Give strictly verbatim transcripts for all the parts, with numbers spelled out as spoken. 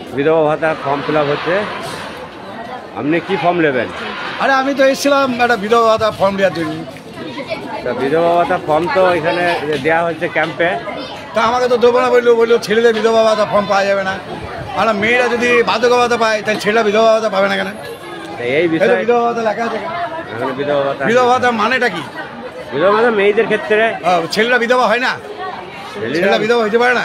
বিধবা ভাতা form fill up হচ্ছে, আপনি কি ফর্ম নেবেন? আরে আমি তো এসেছিলাম একটা বিধবা ভাতা ফর্ম দেওয়ার জন্য। তা বিধবা ভাতা ফর্ম তো এখানে দেওয়া হচ্ছে ক্যাম্পে। তা আমাকে তো দেবো না বললো, বললো ছেলেদের বিধবা ভাতা ফর্ম পাওয়া যাবে না। আর মেয়েরা যদি বার্ধক্য ভাতা পায় তাহলে ছেলেরা বিধবা ভাতা পাবে না কেন? এই বিষয়ে বিধবা ভাতা লেখা আছে কেন? বিধবা ভাতা বিধবা ভাতা মানেটা কি? বিধবা ভাতা মেয়েদের ক্ষেত্রে। ছেলেরা বিধবা হয় না, ছেলেরা বিধবা হইতে পারে না।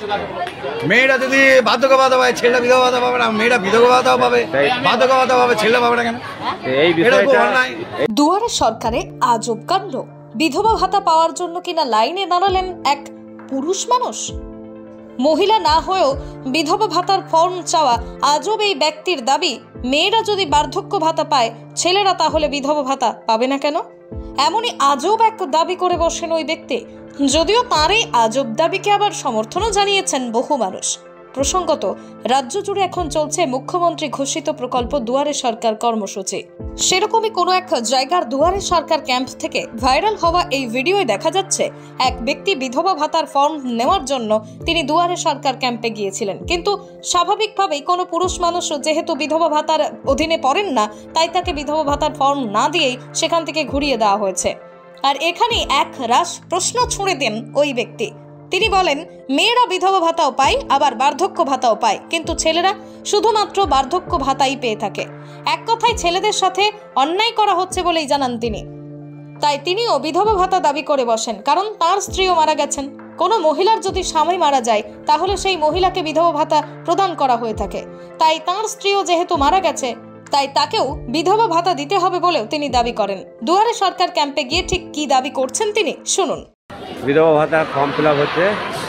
মেয়েরা যদি বার্ধক্য ভাতা পায় ছেলেরা বিধবা ভাতা পাবে না, মেয়েরা বিধবা ভাতাও পাবে, বার্ধক্য ভাতা পাবে, ছেলেরা পাবে না কেন? এই বিষয়টা দুয়ারে সরকারে আজব কাণ্ড। বিধবা ভাতা পাওয়ার জন্য কিনা লাইনে দাঁড়ালেন এক পুরুষ মানুষ। মহিলা না হয়েও বিধবা ভাতার ফর্ম চাওয়া আজব এই ব্যক্তির দাবি, মেয়েরা যদি বার্ধক্য ভাতা পায় ছেলেরা তাহলে বিধবা ভাতা পাবে না কেন? এমনই আজব এক দাবি করে বসেন ওই ব্যক্তি। যদিও তার এই আজব দাবিকে আবার সমর্থনও জানিয়েছেন বহু মানুষ। প্রসঙ্গত, রাজ্য জুড়ে এখন চলছে মুখ্যমন্ত্রী ঘোষিত প্রকল্প দুয়ারে সরকার কর্মসূচি। সেরকমই কোনো এক জায়গার দুয়ারে সরকার ক্যাম্প থেকে ভাইরাল হওয়া এই ভিডিওয় দেখা যাচ্ছে এক ব্যক্তি বিধবা ভাতার ফর্ম নেওয়ার জন্য তিনি দুয়ারে সরকার ক্যাম্পে গিয়েছিলেন, কিন্তু স্বাভাবিকভাবেই কোনো পুরুষ মানুষ যেহেতু বিধবা ভাতার অধীনে পড়েন না, তাই তাকে বিধবা ভাতার ফর্ম না দিয়েই সেখান থেকে ঘুরিয়ে দেওয়া হয়েছে। আর এখানে এক রাশ প্রশ্ন ছুঁড়ে দেন ওই ব্যক্তি। তিনি বলেন, মেয়েরা বিধবা ভাতাও পায়, আবার বার্ধক্য ভাতাও পায়, কিন্তু ছেলেরা শুধুমাত্র বার্ধক্য ভাতাই পেয়ে থাকে। এক কথায় ছেলেদের সাথে অন্যায় করা হচ্ছে বলেই জানান তিনি। তাই তিনিও বিধবা ভাতা দাবি করে বসেন, কারণ তার স্ত্রীও মারা গেছেন। কোনো মহিলার যদি স্বামী মারা যায় তাহলে সেই মহিলাকে বিধবা ভাতা প্রদান করা হয়ে থাকে। তাই তার স্ত্রীও যেহেতু মারা গেছে, তাই তাকেও বিধবা ভাতা দিতে হবে বলেও তিনি দাবি করেন। দুয়ারে সরকার ক্যাম্পে গিয়ে ঠিক কি দাবি করছেন তিনি শুনুন। বিধবা ভাতা ফর্ম ফিল আপ হচ্ছে,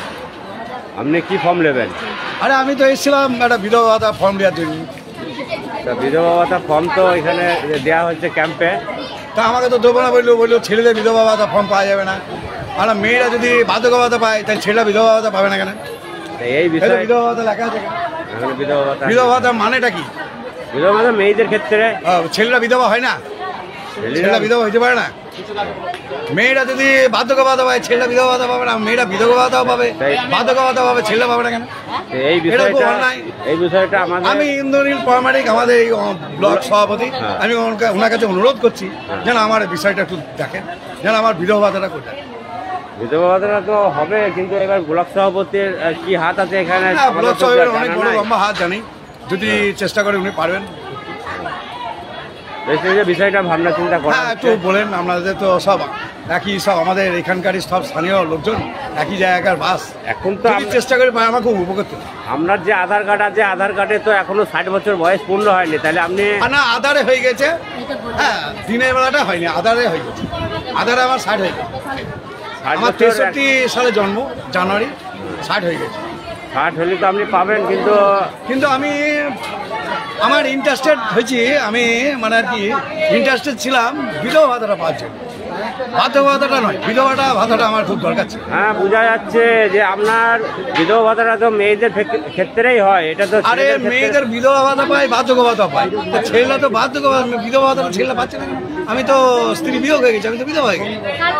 আপনি কি ফর্ম নেবেন? আরে আমি তো এসেছিলাম একটা বিধবা ভাতা ফর্ম দেওয়ার জন্য। তা বিধবা ভাতা ফর্ম তো এখানে দেওয়া হচ্ছে ক্যাম্পে। তা আমাকে তো দেবো না বললো, বললো ছেলেদের বিধবা ভাতা ফর্ম পাওয়া যাবে না। আর মেয়েরা যদি বার্ধক্য ভাতা পায় তাহলে ছেলেরা বিধবা ভাতা পাবে না কেন? এই বিষয়ে বিধবা ভাতা লেখা আছে কেন? বিধবা ভাতা বিধবা ভাতা মানেটা কি? বিধবা ভাতা মেয়েদের ক্ষেত্রে। ছেলেরা বিধবা হয় না, ছেলেরা বিধবা হইতে পারে না। মেয়েরা যদি বার্ধক্য ভাতা পায় ছেলেরা বিধবা ভাতা পাবে না, মেয়েরা বিধবা ভাতাও পাবে, বার্ধক্য ভাতা পাবে, ছেলেরা পাবে না কেন? এই বিষয়টা এই বিষয়টা আমি ইন্দ্রনীল পরামানিক, আমাদের এই ব্লক সভাপতি, আমি ওনার কাছে অনুরোধ করছি যেন আমার বিষয়টা একটু দেখেন, যেন আমার বিধবা ভাতাটা করে দেন। বিধবা ভাতাটা তো হবে, কিন্তু এবার ব্লক সভাপতির কি হাত আছে এখানে? ব্লক সভাপতির অনেক বড় লম্বা হাত জানি, যদি চেষ্টা করে উনি পারবেন। বিষয়টা ভাবনা চিন্তা করা একটু বলেন, আপনাদের তো সব একই, সব আমাদের এখানকার সব স্থানীয় লোকজন একই জায়গার বাস। এখন তো আমি চেষ্টা করি আমার খুব উপকৃত। আপনার যে আধার কার্ড আছে, আধার কার্ডে তো এখনো ষাট বছর বয়স পূর্ণ হয়নি, তাহলে আপনি না আধারে হয়ে গেছে। হ্যাঁ, দিনের বেলাটা হয়নি, আধারে হয়ে গেছে। আধারে আমার ষাট হয়ে গেছে। আমার তেষট্টি সালে জন্ম, জানুয়ারি, ষাট হয়ে গেছে। ষাট হলে তো আপনি পাবেন, কিন্তু কিন্তু আমি আমার ইন্টারেস্টেড হয়েছি, আমি মানে আর কি ইন্টারেস্টেড ছিলাম বিধবা ভাতাটা পাওয়ার জন্য। বার্ধক্য ভাতাটা নয়, বিধবাটা ভাতাটা আমার খুব দরকার ছিল। হ্যাঁ, বোঝা যাচ্ছে যে আপনার বিধবা ভাতাটা তো মেয়েদের ক্ষেত্রেই হয়। এটা তো আরে মেয়েদের বিধবা ভাতা পায়, বার্ধক্য ভাতা পায়, ছেলেরা তো বার্ধক্য বিধবা ভাতাটা ছেলেরা পাচ্ছে না। আমি তো স্ত্রী বিয়োগ হয়ে গেছি, আমি তো বিধবা হয়ে গেছি।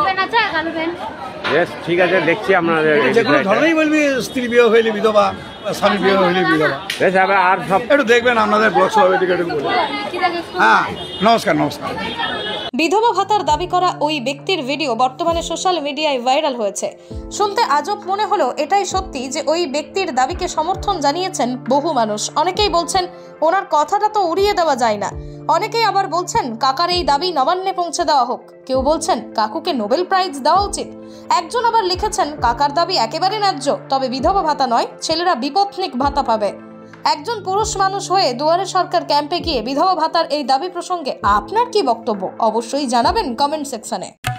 বেশ, ঠিক আছে, দেখছি আপনাদের যে কোনো ধরনেরই বলবি, স্ত্রী বিয়োগ হইলে বিধবা, স্বামী বিয়োগ হইলে বিধবা। বেশ, আর সব একটু দেখবেন আপনাদের ব্লক সভাপতিকে একটু বলবেন। হ্যাঁ, নমস্কার নমস্কার। বিধবা ভাতার দাবি করা ওই ব্যক্তির ভিডিও বর্তমানে সোশ্যাল মিডিয়ায় ভাইরাল হয়েছে। শুনতে আজব মনে হলো এটাই সত্যি যে ওই ব্যক্তির দাবিকে সমর্থন জানিয়েছেন বহু মানুষ। অনেকেই বলছেন ওনার কথাটা তো উড়িয়ে দেওয়া যায় না। অনেকেই আবার বলছেন কাকার এই দাবি নবান্নে পৌঁছে দেওয়া হোক। কেউ বলছেন কাকুকে নোবেল প্রাইজ দেওয়া উচিত। একজন আবার লিখেছেন কাকার দাবি একেবারে ন্যায্য, তবে বিধবা ভাতা নয়, ছেলেরা বিপত্নিক ভাতা পাবে। একজন পুরুষ মানুষ হয়ে দুয়ারে সরকার ক্যাম্পে গিয়ে বিধবা ভাতার এই দাবি প্রসঙ্গে আপনার কি বক্তব্য অবশ্যই জানাবেন কমেন্ট সেকশনে।